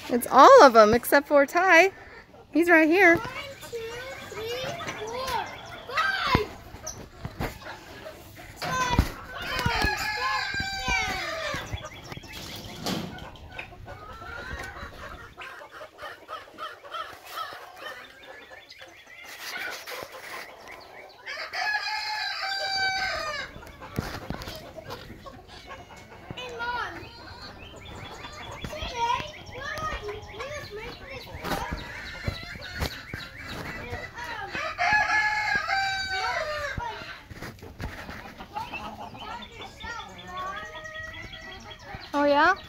It's all of them except for Ty. He's right here. 1, 2, 3, 4, 5. Oh yeah?